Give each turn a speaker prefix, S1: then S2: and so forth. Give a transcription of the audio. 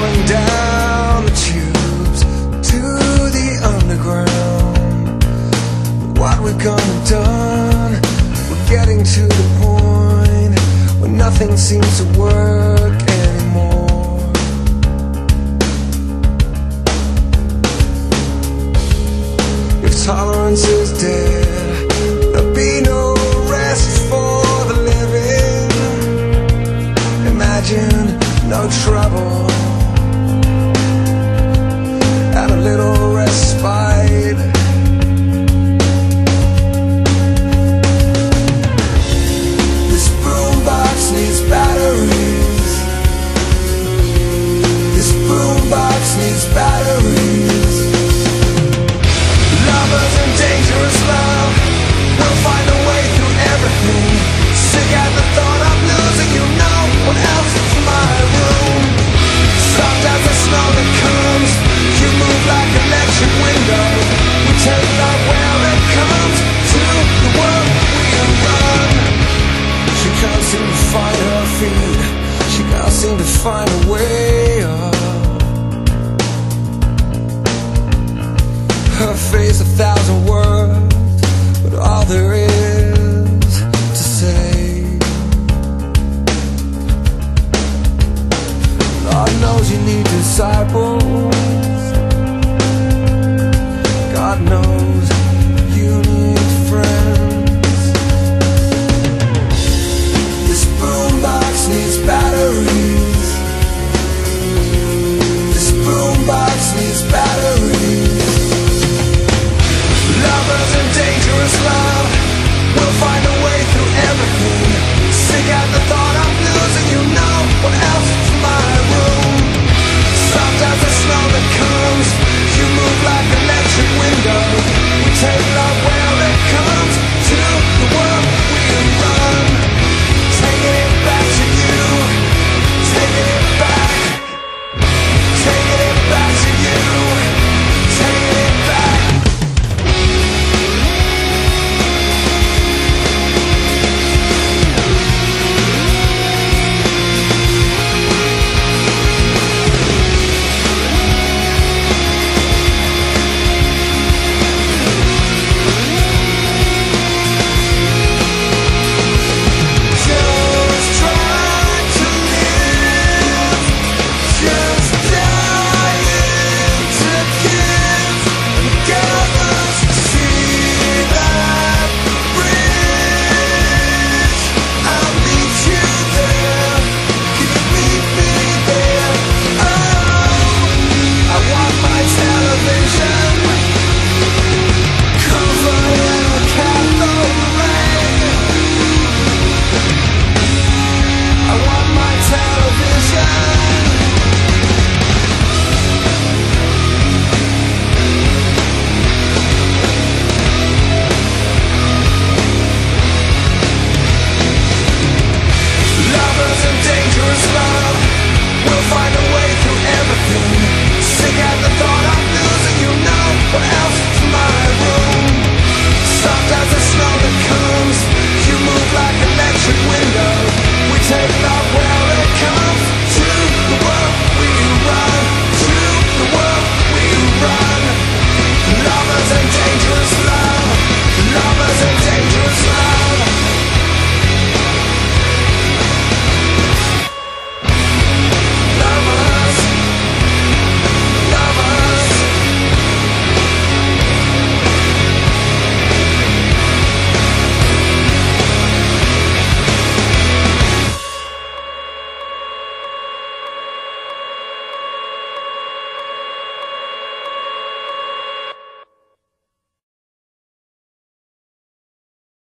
S1: falling down the tubes to the underground. What we've gone and done, we're getting to the point where nothing seems to work anymore. If tolerance is dead, there'll be no rest for the living. Imagine no trouble and a little respite. This boombox needs batteries. This boombox needs batteries. Lovers and dangerous love will find a way through everything. Sick at the thought of losing you. Know what else is my room? Soft as the snow that comes, you move like an electric window. We take love where it comes to the world we run. She can't seem to find her feet. She can't seem to find a way up. Her face 1,000 words, but all there is to say. God knows you need disciples.